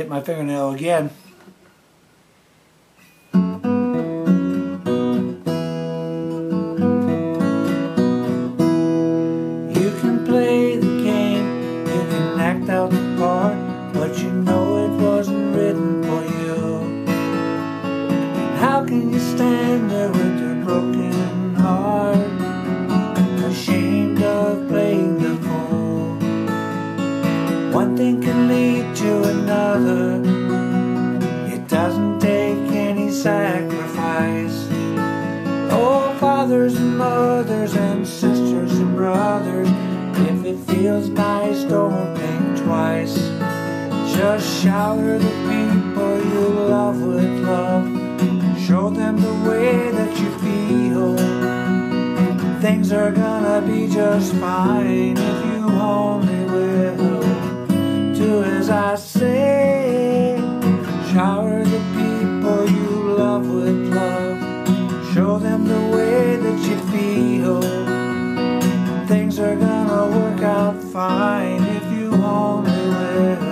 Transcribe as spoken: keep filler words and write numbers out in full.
bit my fingernail again. You can play the game, you can act out the part, but you know it wasn't written for you. How can you stand there with your broken heart, ashamed of playing the fool? One thing can lead to another, it doesn't take any sacrifice. Oh, fathers and mothers and sisters and brothers, if it feels nice, don't think twice. Just shower the people you love with love. Show them the way that you feel. Things are gonna be just fine if you only will do as I say. Shower the people you love with love. Show them the way that you feel. Things are gonna work out fine if you only will.